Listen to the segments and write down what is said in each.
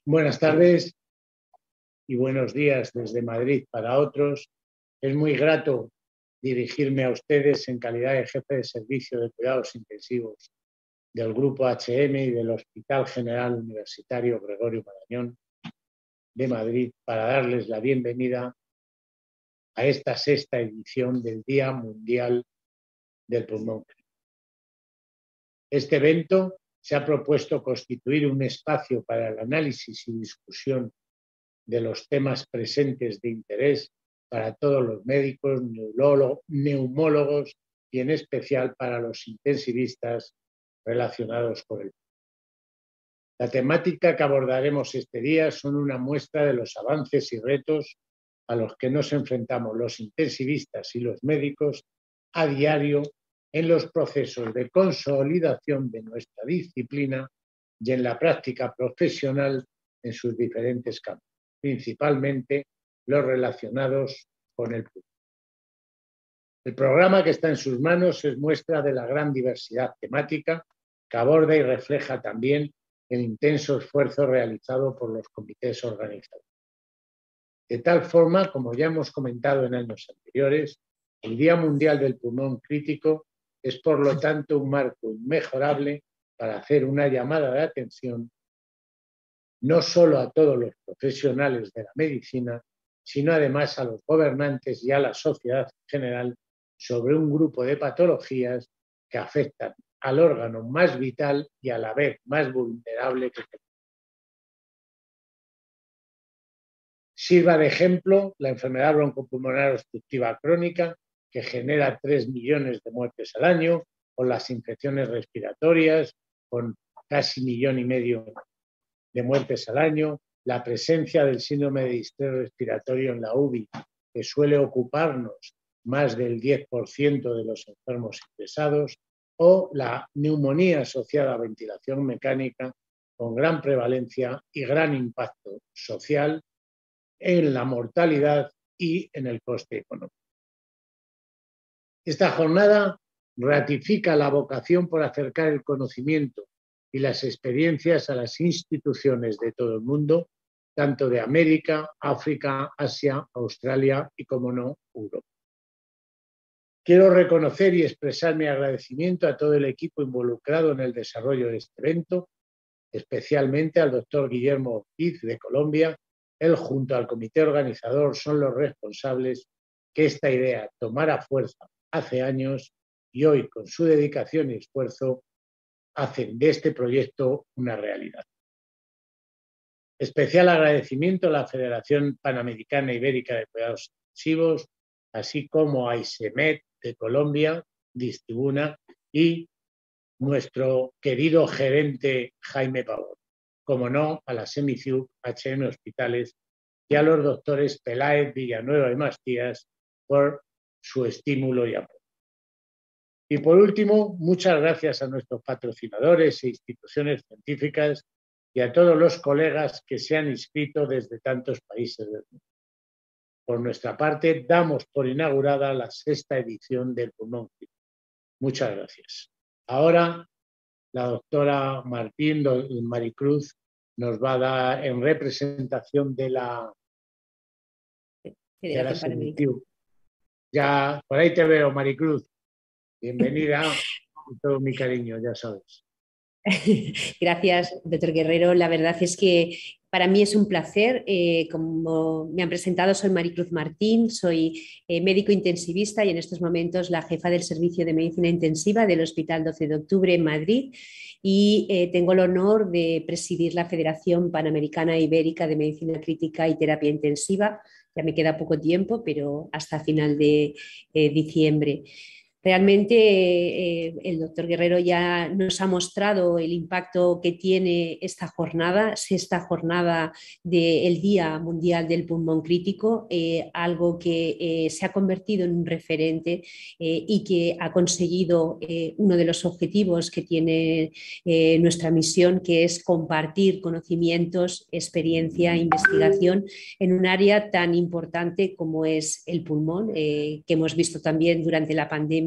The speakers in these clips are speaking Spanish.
Buenas tardes y buenos días desde Madrid para otros. Es muy grato dirigirme a ustedes en calidad de jefe de servicio de cuidados intensivos del Grupo HM y del Hospital General Universitario Gregorio Marañón de Madrid para darles la bienvenida a esta sexta edición del Día Mundial del Pulmón. Este evento se ha propuesto constituir un espacio para el análisis y discusión de los temas presentes de interés para todos los médicos, neumólogos y en especial para los intensivistas relacionados con el pulmón. La temática que abordaremos este día son una muestra de los avances y retos a los que nos enfrentamos los intensivistas y los médicos a diario en los procesos de consolidación de nuestra disciplina y en la práctica profesional en sus diferentes campos, principalmente los relacionados con el pulmón. El programa que está en sus manos es muestra de la gran diversidad temática que aborda y refleja también el intenso esfuerzo realizado por los comités organizadores. De tal forma, como ya hemos comentado en años anteriores, el Día Mundial del Pulmón Crítico es, por lo tanto, un marco inmejorable para hacer una llamada de atención no solo a todos los profesionales de la medicina, sino además a los gobernantes y a la sociedad en general sobre un grupo de patologías que afectan al órgano más vital y a la vez más vulnerable que tenemos. Sirva de ejemplo la enfermedad broncopulmonar obstructiva crónica, que genera 3 millones de muertes al año, o las infecciones respiratorias, con casi 1,5 millones de muertes al año, la presencia del síndrome de distrés respiratorio en la UBI, que suele ocuparnos más del 10% de los enfermos ingresados, o la neumonía asociada a ventilación mecánica, con gran prevalencia y gran impacto social en la mortalidad y en el coste económico. Esta jornada ratifica la vocación por acercar el conocimiento y las experiencias a las instituciones de todo el mundo, tanto de América, África, Asia, Australia y, como no, Europa. Quiero reconocer y expresar mi agradecimiento a todo el equipo involucrado en el desarrollo de este evento, especialmente al doctor Guillermo Ortiz de Colombia. Él, junto al comité organizador, son los responsables que esta idea tomara fuerza hace años y hoy, con su dedicación y esfuerzo, hacen de este proyecto una realidad. Especial agradecimiento a la Federación Panamericana Ibérica de Cuidados Intensivos, así como a ISEMED de Colombia, Distribuna, y nuestro querido gerente Jaime Pavón. Como no, a la Semiciub, HM Hospitales y a los doctores Peláez, Villanueva y Mastías por su estímulo y apoyo. Y por último, muchas gracias a nuestros patrocinadores e instituciones científicas y a todos los colegas que se han inscrito desde tantos países del mundo. Por nuestra parte, damos por inaugurada la sexta edición del Pulmón Crítico. Muchas gracias. Ahora, la doctora Maricruz nos va a dar en representación de la Semiciub. Ya, por ahí te veo, Maricruz. Bienvenida, con todo mi cariño, ya sabes. Gracias, doctor Guerrero. La verdad es que para mí es un placer. Como me han presentado, soy Maricruz Martín, soy médico intensivista y en estos momentos la jefa del Servicio de Medicina Intensiva del Hospital 12 de Octubre en Madrid, y tengo el honor de presidir la Federación Panamericana Ibérica de Medicina Crítica y Terapia Intensiva. Ya me queda poco tiempo, pero hasta final de diciembre. Realmente el doctor Guerrero ya nos ha mostrado el impacto que tiene esta jornada, sexta jornada del Día Mundial del Pulmón Crítico, algo que se ha convertido en un referente y que ha conseguido uno de los objetivos que tiene nuestra misión, que es compartir conocimientos, experiencia, investigación en un área tan importante como es el pulmón, que hemos visto también durante la pandemia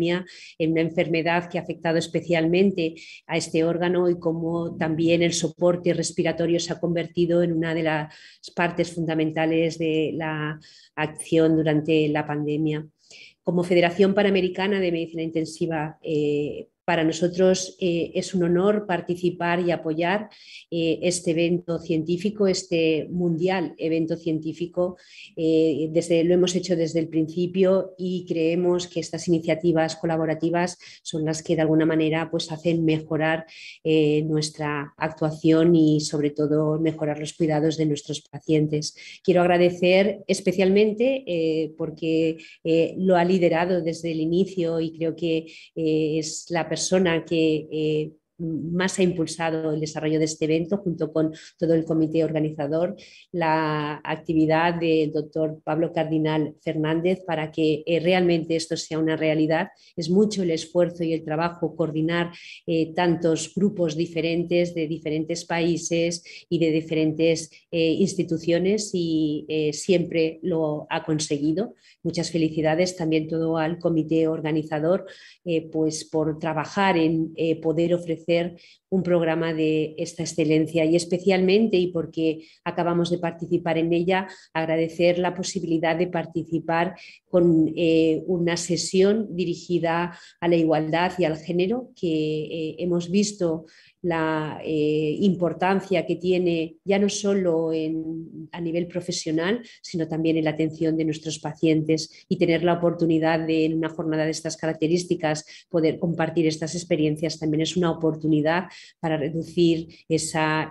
pandemia, en una enfermedad que ha afectado especialmente a este órgano y cómo también el soporte respiratorio se ha convertido en una de las partes fundamentales de la acción durante la pandemia. Como Federación Panamericana de Medicina Intensiva, para nosotros es un honor participar y apoyar este evento científico, este mundial evento científico. Lo hemos hecho desde el principio y creemos que estas iniciativas colaborativas son las que de alguna manera pues, hacen mejorar nuestra actuación y sobre todo mejorar los cuidados de nuestros pacientes. Quiero agradecer especialmente porque lo ha liderado desde el inicio y creo que es la persona que más ha impulsado el desarrollo de este evento junto con todo el comité organizador, la actividad del doctor Pablo Cardinal Fernández para que realmente esto sea una realidad. Es mucho el esfuerzo y el trabajo coordinar tantos grupos diferentes de diferentes países y de diferentes instituciones y siempre lo ha conseguido. Muchas felicidades también todo al comité organizador pues por trabajar en poder ofrecer un programa de esta excelencia y especialmente, y porque acabamos de participar en ella, agradecer la posibilidad de participar con una sesión dirigida a la igualdad y al género que hemos visto la importancia que tiene ya no solo a nivel profesional, sino también en la atención de nuestros pacientes y tener la oportunidad de en una jornada de estas características poder compartir estas experiencias también es una oportunidad para reducir esa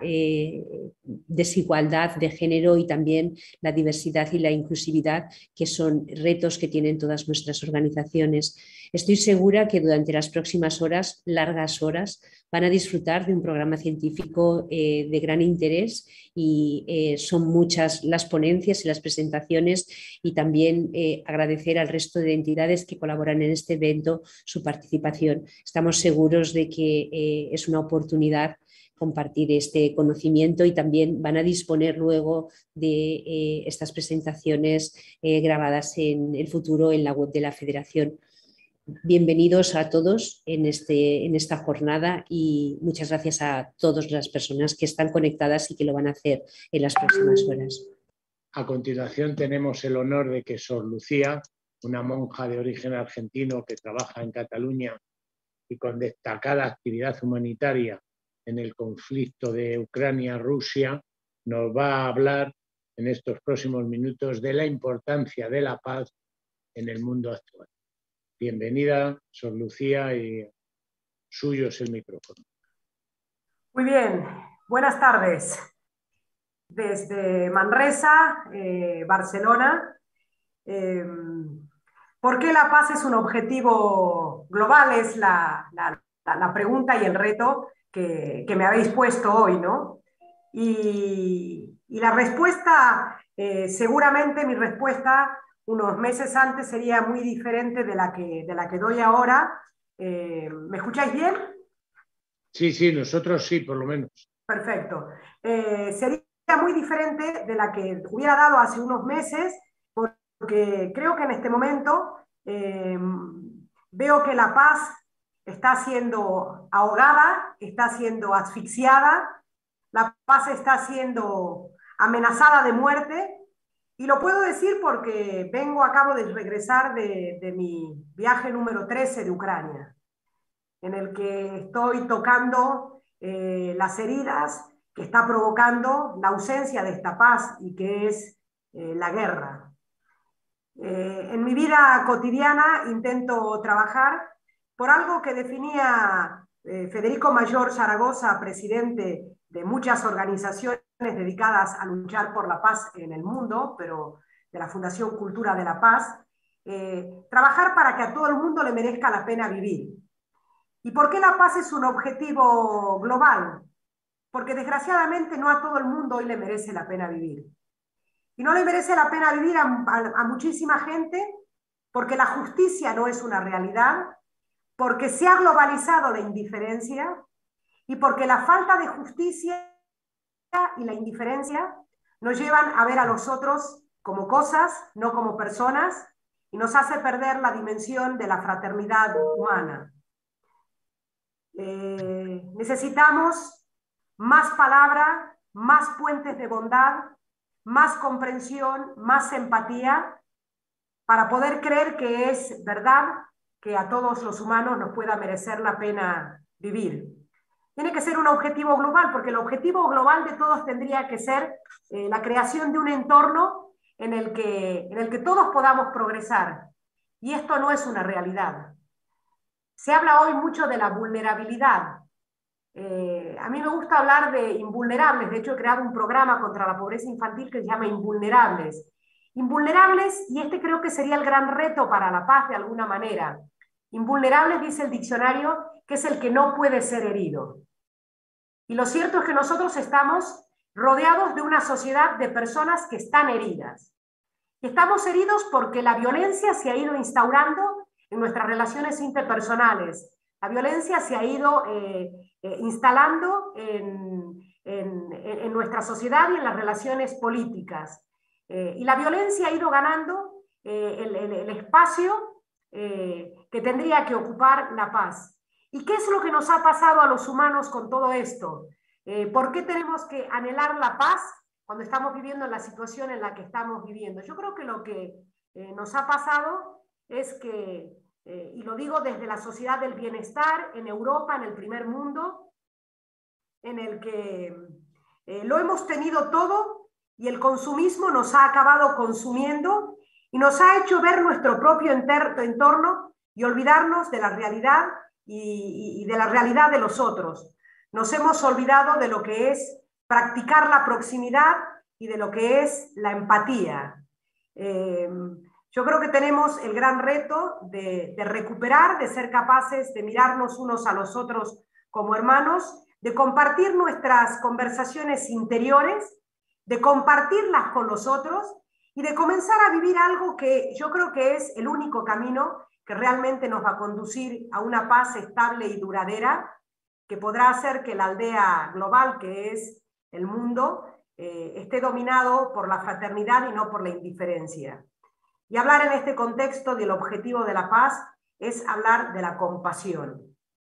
desigualdad de género y también la diversidad y la inclusividad que son retos que tienen todas nuestras organizaciones. Estoy segura que durante las próximas horas, largas horas, van a disfrutar de un programa científico de gran interés y son muchas las ponencias y las presentaciones y también agradecer al resto de entidades que colaboran en este evento su participación. Estamos seguros de que es una oportunidad compartir este conocimiento y también van a disponer luego de estas presentaciones grabadas en el futuro en la web de la Federación. Bienvenidos a todos en esta jornada y muchas gracias a todas las personas que están conectadas y que lo van a hacer en las próximas horas. A continuación tenemos el honor de que Sor Lucía, una monja de origen argentino que trabaja en Cataluña y con destacada actividad humanitaria en el conflicto de Ucrania-Rusia, nos va a hablar en estos próximos minutos de la importancia de la paz en el mundo actual. Bienvenida, Sor Lucía, y suyo es el micrófono. Muy bien, buenas tardes. Desde Manresa, Barcelona. ¿Por qué la paz es un objetivo global? Es la pregunta y el reto que me habéis puesto hoy, ¿no? Y la respuesta, seguramente mi respuesta unos meses antes sería muy diferente de la que doy ahora. ¿Me escucháis bien? Sí, nosotros sí, por lo menos. Perfecto. Sería muy diferente de la que hubiera dado hace unos meses, porque creo que en este momento veo que la paz está siendo ahogada, está siendo asfixiada, la paz está siendo amenazada de muerte. Y lo puedo decir porque acabo de regresar de mi viaje número 13 de Ucrania, en el que estoy tocando las heridas que está provocando la ausencia de esta paz y que es la guerra. En mi vida cotidiana intento trabajar por algo que definía Federico Mayor Zaragoza, presidente de muchas organizaciones dedicadas a luchar por la paz en el mundo, pero de la Fundación Cultura de la Paz, trabajar para que a todo el mundo le merezca la pena vivir. ¿Y por qué la paz es un objetivo global? Porque desgraciadamente no a todo el mundo hoy le merece la pena vivir. Y no le merece la pena vivir a muchísima gente porque la justicia no es una realidad, porque se ha globalizado la indiferencia y porque la falta de justicia y la indiferencia nos llevan a ver a los otros como cosas, no como personas, y nos hace perder la dimensión de la fraternidad humana. Necesitamos más palabra, más puentes de bondad, más comprensión, más empatía, para poder creer que es verdad que a todos los humanos nos pueda merecer la pena vivir. Tiene que ser un objetivo global, porque el objetivo global de todos tendría que ser la creación de un entorno en el que todos podamos progresar. Y esto no es una realidad. Se habla hoy mucho de la vulnerabilidad. A mí me gusta hablar de invulnerables. De hecho, he creado un programa contra la pobreza infantil que se llama Invulnerables. Invulnerables, y este creo que sería el gran reto para la paz de alguna manera. Invulnerables, dice el diccionario, que es el que no puede ser herido. Y lo cierto es que nosotros estamos rodeados de una sociedad de personas que están heridas. Y estamos heridos porque la violencia se ha ido instaurando en nuestras relaciones interpersonales. La violencia se ha ido instalando en nuestra sociedad y en las relaciones políticas. Y la violencia ha ido ganando el espacio que tendría que ocupar la paz. ¿Y qué es lo que nos ha pasado a los humanos con todo esto? ¿Por qué tenemos que anhelar la paz cuando estamos viviendo en la situación en la que estamos viviendo? Yo creo que lo que nos ha pasado es que, y lo digo desde la sociedad del bienestar en Europa, en el primer mundo, en el que lo hemos tenido todo y el consumismo nos ha acabado consumiendo y nos ha hecho ver nuestro propio entorno y olvidarnos de la realidad y de la realidad de los otros. Nos hemos olvidado de lo que es practicar la proximidad y de lo que es la empatía. Yo creo que tenemos el gran reto de recuperar, de ser capaces de mirarnos unos a los otros como hermanos, de compartir nuestras conversaciones interiores, de compartirlas con los otros y de comenzar a vivir algo que yo creo que es el único camino que realmente nos va a conducir a una paz estable y duradera, que podrá hacer que la aldea global, que es el mundo, esté dominado por la fraternidad y no por la indiferencia. Y hablar en este contexto del objetivo de la paz es hablar de la compasión.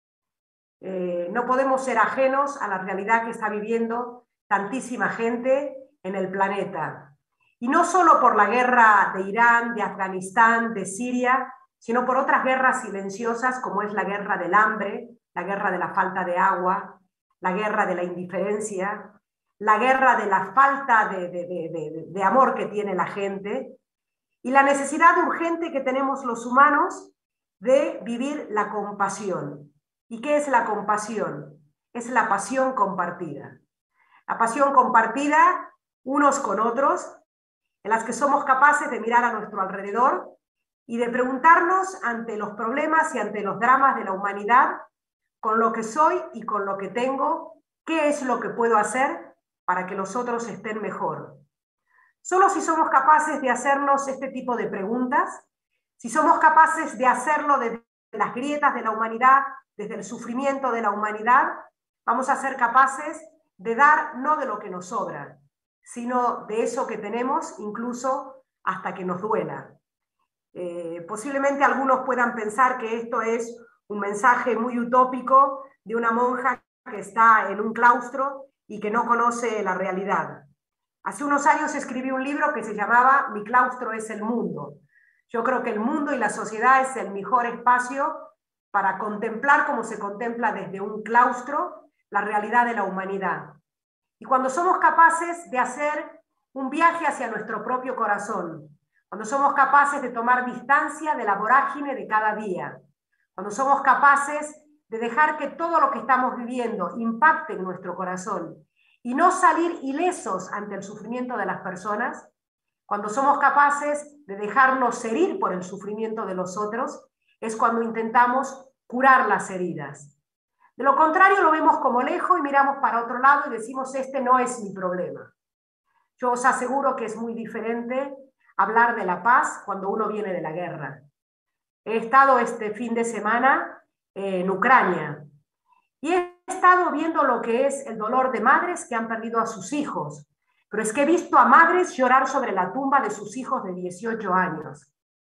No podemos ser ajenos a la realidad que está viviendo tantísima gente en el planeta. Y no solo por la guerra de Irán, de Afganistán, de Siria, sino por otras guerras silenciosas como es la guerra del hambre, la guerra de la falta de agua, la guerra de la indiferencia, la guerra de la falta de amor que tiene la gente, y la necesidad urgente que tenemos los humanos de vivir la compasión. ¿Y qué es la compasión? Es la pasión compartida. La pasión compartida unos con otros, en las que somos capaces de mirar a nuestro alrededor y de preguntarnos ante los problemas y ante los dramas de la humanidad, con lo que soy y con lo que tengo, ¿qué es lo que puedo hacer para que los otros estén mejor? Solo si somos capaces de hacernos este tipo de preguntas, si somos capaces de hacerlo desde las grietas de la humanidad, desde el sufrimiento de la humanidad, vamos a ser capaces de dar no de lo que nos sobra, sino de eso que tenemos, incluso hasta que nos duela. Posiblemente algunos puedan pensar que esto es un mensaje muy utópico de una monja que está en un claustro y que no conoce la realidad. Hace unos años escribí un libro que se llamaba Mi claustro es el mundo. Yo creo que el mundo y la sociedad es el mejor espacio para contemplar, como se contempla desde un claustro, la realidad de la humanidad. Y cuando somos capaces de hacer un viaje hacia nuestro propio corazón, cuando somos capaces de tomar distancia de la vorágine de cada día, cuando somos capaces de dejar que todo lo que estamos viviendo impacte en nuestro corazón y no salir ilesos ante el sufrimiento de las personas, cuando somos capaces de dejarnos herir por el sufrimiento de los otros, es cuando intentamos curar las heridas. De lo contrario, lo vemos como lejos y miramos para otro lado y decimos, este no es mi problema. Yo os aseguro que es muy diferente hablar de la paz cuando uno viene de la guerra. He estado este fin de semana en Ucrania y he estado viendo lo que es el dolor de madres que han perdido a sus hijos, pero es que he visto a madres llorar sobre la tumba de sus hijos de 18 años.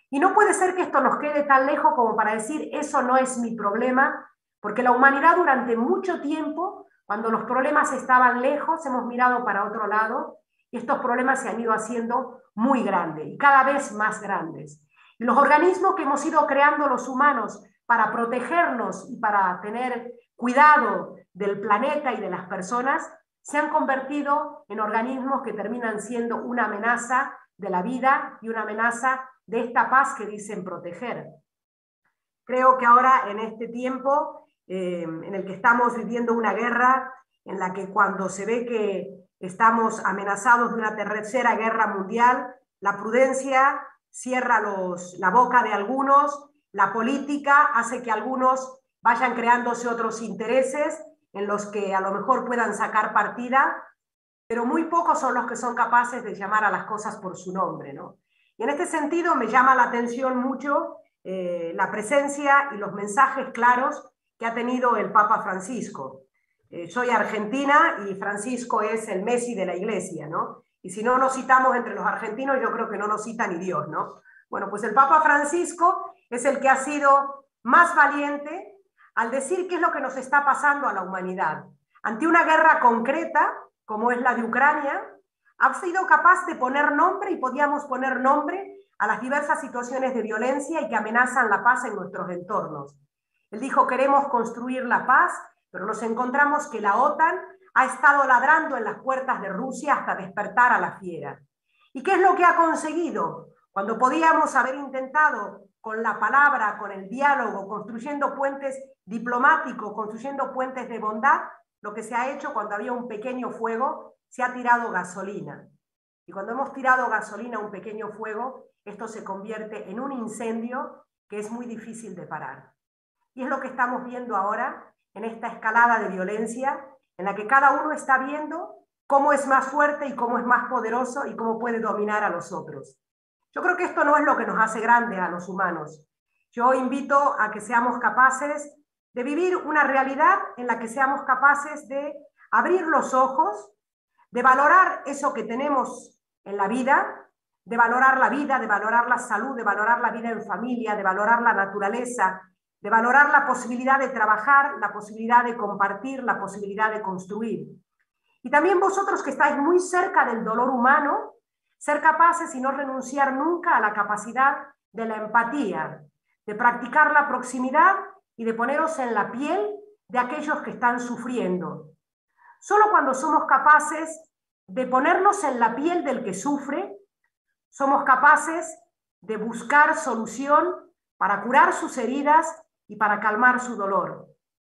Y no puede ser que esto nos quede tan lejos como para decir, eso no es mi problema, porque la humanidad durante mucho tiempo, cuando los problemas estaban lejos, hemos mirado para otro lado, y estos problemas se han ido haciendo muy grandes, y cada vez más grandes. Y los organismos que hemos ido creando los humanos para protegernos y para tener cuidado del planeta y de las personas, se han convertido en organismos que terminan siendo una amenaza de la vida y una amenaza de esta paz que dicen proteger. Creo que ahora, en este tiempo en el que estamos viviendo una guerra, en la que cuando se ve que estamos amenazados de una tercera guerra mundial, la prudencia cierra la boca de algunos, la política hace que algunos vayan creándose otros intereses en los que a lo mejor puedan sacar partida, pero muy pocos son los que son capaces de llamar a las cosas por su nombre, ¿no? Y en este sentido me llama la atención mucho la presencia y los mensajes claros que ha tenido el Papa Francisco. Soy argentina y Francisco es el Messi de la Iglesia, ¿no? Y si no nos citamos entre los argentinos, yo creo que no nos cita ni Dios, ¿no? Bueno, pues el Papa Francisco es el que ha sido más valiente al decir qué es lo que nos está pasando a la humanidad. Ante una guerra concreta, como es la de Ucrania, ha sido capaz de poner nombre, y podíamos poner nombre, a las diversas situaciones de violencia y que amenazan la paz en nuestros entornos. Él dijo, queremos construir la paz, pero nos encontramos que la OTAN ha estado ladrando en las puertas de Rusia hasta despertar a la fiera. ¿Y qué es lo que ha conseguido? Cuando podíamos haber intentado con la palabra, con el diálogo, construyendo puentes diplomáticos, construyendo puentes de bondad, lo que se ha hecho cuando había un pequeño fuego, se ha tirado gasolina. Y cuando hemos tirado gasolina a un pequeño fuego, esto se convierte en un incendio que es muy difícil de parar. Y es lo que estamos viendo ahora en esta escalada de violencia, en la que cada uno está viendo cómo es más fuerte y cómo es más poderoso y cómo puede dominar a los otros. Yo creo que esto no es lo que nos hace grandes a los humanos. Yo invito a que seamos capaces de vivir una realidad en la que seamos capaces de abrir los ojos, de valorar eso que tenemos en la vida, de valorar la vida, de valorar la salud, de valorar la vida en familia, de valorar la naturaleza, de valorar la posibilidad de trabajar, la posibilidad de compartir, la posibilidad de construir. Y también vosotros que estáis muy cerca del dolor humano, ser capaces y no renunciar nunca a la capacidad de la empatía, de practicar la proximidad y de poneros en la piel de aquellos que están sufriendo. Solo cuando somos capaces de ponernos en la piel del que sufre, somos capaces de buscar solución para curar sus heridas y para calmar su dolor.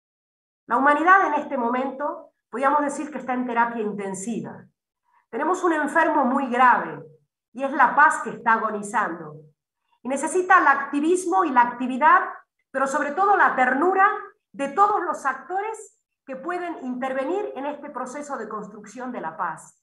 La humanidad en este momento, podríamos decir que está en terapia intensiva. Tenemos un enfermo muy grave y es la paz que está agonizando. Y necesita el activismo y la actividad, pero sobre todo la ternura de todos los actores que pueden intervenir en este proceso de construcción de la paz.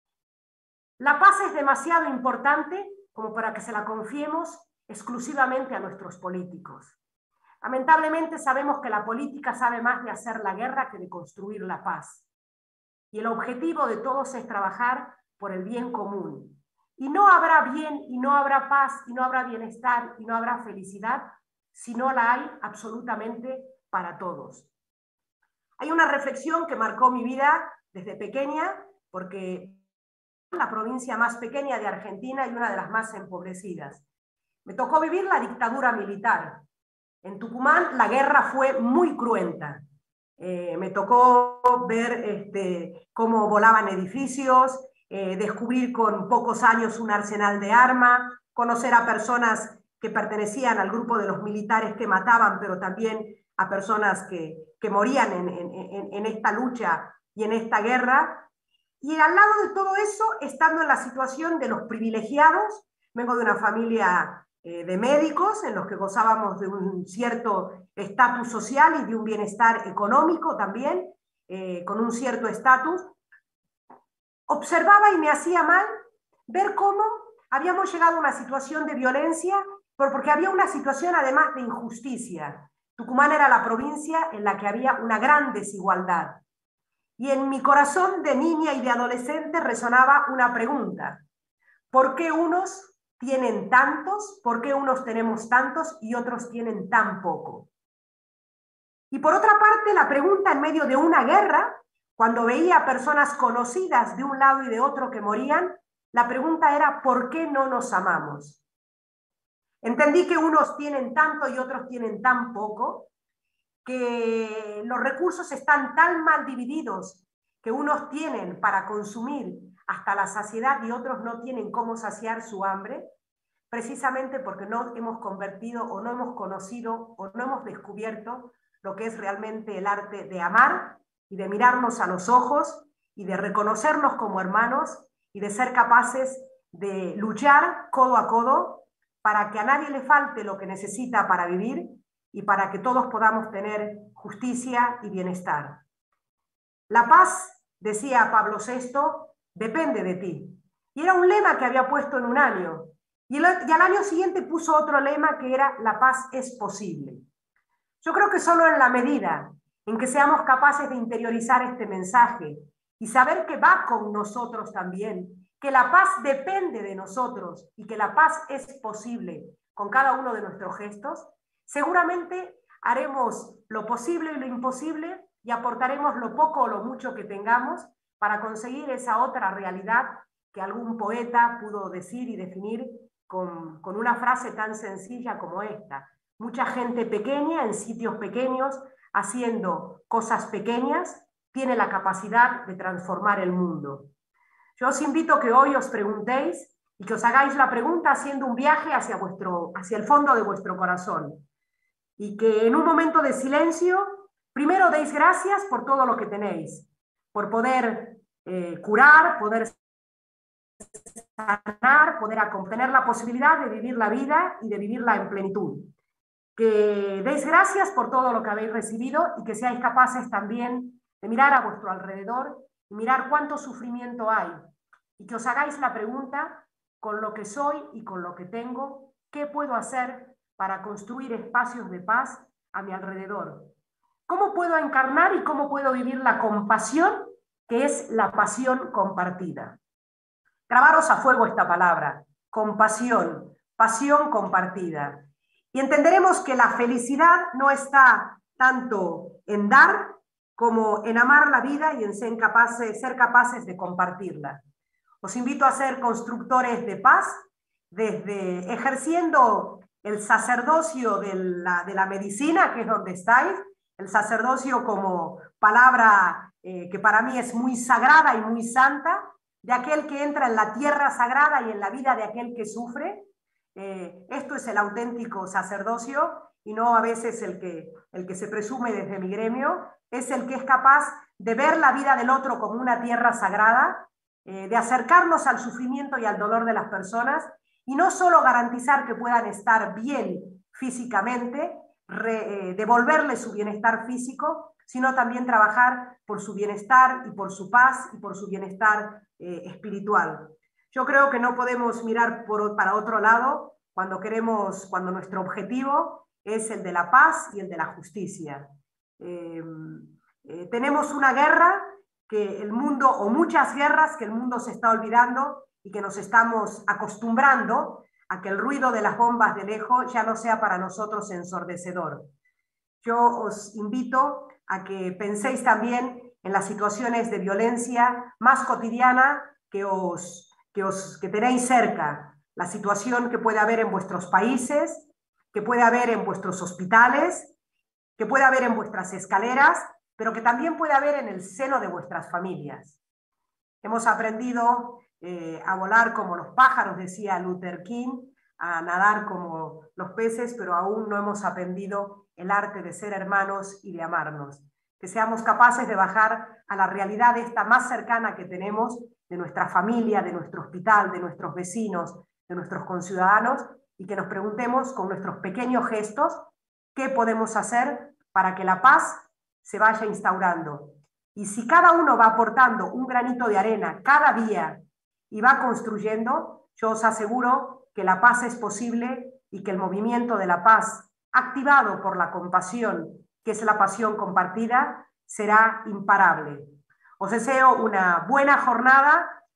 La paz es demasiado importante como para que se la confiemos exclusivamente a nuestros políticos. Lamentablemente sabemos que la política sabe más de hacer la guerra que de construir la paz. Y el objetivo de todos es trabajar por el bien común. Y no habrá bien, y no habrá paz, y no habrá bienestar, y no habrá felicidad, si no la hay absolutamente para todos. Hay una reflexión que marcó mi vida desde pequeña, porque la provincia más pequeña de Argentina y una de las más empobrecidas. Me tocó vivir la dictadura militar. En Tucumán la guerra fue muy cruenta. Me tocó ver cómo volaban edificios, descubrir con pocos años un arsenal de armas, conocer a personas que pertenecían al grupo de los militares que mataban, pero también a personas que morían en esta lucha y en esta guerra. Y al lado de todo eso, estando en la situación de los privilegiados, vengo de una familia de médicos en los que gozábamos de un cierto estatus social y de un bienestar económico también, con un cierto estatus, observaba y me hacía mal ver cómo habíamos llegado a una situación de violencia, porque había una situación además de injusticia. Tucumán era la provincia en la que había una gran desigualdad. Y en mi corazón de niña y de adolescente resonaba una pregunta: ¿por qué unos tienen tantos? ¿Por qué unos tenemos tantos y otros tienen tan poco? Y por otra parte, la pregunta en medio de una guerra, cuando veía personas conocidas de un lado y de otro que morían, la pregunta era, ¿por qué no nos amamos? Entendí que unos tienen tanto y otros tienen tan poco, que los recursos están tan mal divididos que unos tienen para consumir hasta la saciedad y otros no tienen cómo saciar su hambre, precisamente porque no hemos convertido o no hemos conocido o no hemos descubierto lo que es realmente el arte de amar y de mirarnos a los ojos y de reconocernos como hermanos y de ser capaces de luchar codo a codo para que a nadie le falte lo que necesita para vivir y para que todos podamos tener justicia y bienestar. La paz, decía Pablo VI, depende de ti. Y era un lema que había puesto en un año. Y al año siguiente puso otro lema que era la paz es posible. Yo creo que solo en la medida en que seamos capaces de interiorizar este mensaje y saber que va con nosotros también, que la paz depende de nosotros y que la paz es posible con cada uno de nuestros gestos, seguramente haremos lo posible y lo imposible y aportaremos lo poco o lo mucho que tengamos para conseguir esa otra realidad que algún poeta pudo decir y definir con una frase tan sencilla como esta. Mucha gente pequeña en sitios pequeños, haciendo cosas pequeñas, tiene la capacidad de transformar el mundo. Yo os invito a que hoy os preguntéis y que os hagáis la pregunta haciendo un viaje hacia el fondo de vuestro corazón. Y que en un momento de silencio, primero deis gracias por todo lo que tenéis, por poder curar, poder sanar, poder tener la posibilidad de vivir la vida y de vivirla en plenitud. Que deis gracias por todo lo que habéis recibido y que seáis capaces también de mirar a vuestro alrededor y mirar cuánto sufrimiento hay. Y que os hagáis la pregunta, con lo que soy y con lo que tengo, ¿qué puedo hacer para construir espacios de paz a mi alrededor? ¿Cómo puedo encarnar y cómo puedo vivir la compasión, que es la pasión compartida? Grabaros a fuego esta palabra, compasión, pasión compartida. Y entenderemos que la felicidad no está tanto en dar como en amar la vida y en ser capaces de compartirla. Os invito a ser constructores de paz, desde ejerciendo el sacerdocio de la medicina, que es donde estáis, el sacerdocio como palabra que para mí es muy sagrada y muy santa, de aquel que entra en la tierra sagrada y en la vida de aquel que sufre. Esto es el auténtico sacerdocio y no a veces el que se presume desde mi gremio, es el que es capaz de ver la vida del otro como una tierra sagrada, de acercarnos al sufrimiento y al dolor de las personas y no solo garantizar que puedan estar bien físicamente, devolverles su bienestar físico, sino también trabajar por su bienestar y por su paz y por su bienestar espiritual. Yo creo que no podemos mirar para otro lado cuando nuestro objetivo es el de la paz y el de la justicia. Tenemos una guerra que el mundo, o muchas guerras que el mundo se está olvidando y que nos estamos acostumbrando a que el ruido de las bombas de lejos ya no sea para nosotros ensordecedor. Yo os invito a que penséis también en las situaciones de violencia más cotidiana que tenéis cerca, la situación que puede haber en vuestros países, que puede haber en vuestros hospitales, que puede haber en vuestras escaleras, pero que también puede haber en el seno de vuestras familias. Hemos aprendido a volar como los pájaros, decía Luther King, a nadar como los peces, pero aún no hemos aprendido el arte de ser hermanos y de amarnos. Que seamos capaces de bajar a la realidad esta más cercana que tenemos, de nuestra familia, de nuestro hospital, de nuestros vecinos, de nuestros conciudadanos, y que nos preguntemos con nuestros pequeños gestos qué podemos hacer para que la paz se vaya instaurando. Y si cada uno va aportando un granito de arena cada día y va construyendo, yo os aseguro que la paz es posible y que el movimiento de la paz, activado por la compasión, que es la pasión compartida, será imparable. Os deseo una buena jornada,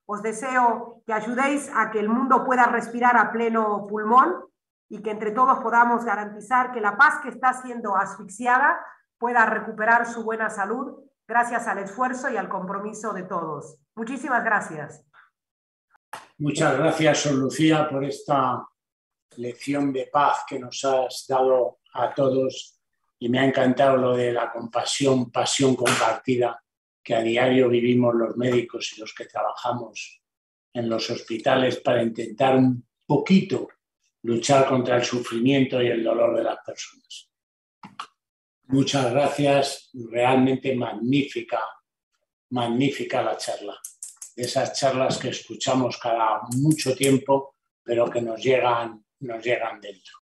os deseo que ayudéis a que el mundo pueda respirar a pleno pulmón y que entre todos podamos garantizar que la paz que está siendo asfixiada pueda recuperar su buena salud gracias al esfuerzo y al compromiso de todos. Muchísimas gracias. Muchas gracias, Sor Lucía, por esta lección de paz que nos has dado a todos, y me ha encantado lo de la compasión, pasión compartida que a diario vivimos los médicos y los que trabajamos en los hospitales para intentar un poquito luchar contra el sufrimiento y el dolor de las personas. Muchas gracias, realmente magnífica la charla. Esas charlas que escuchamos cada mucho tiempo, pero que nos llegan dentro.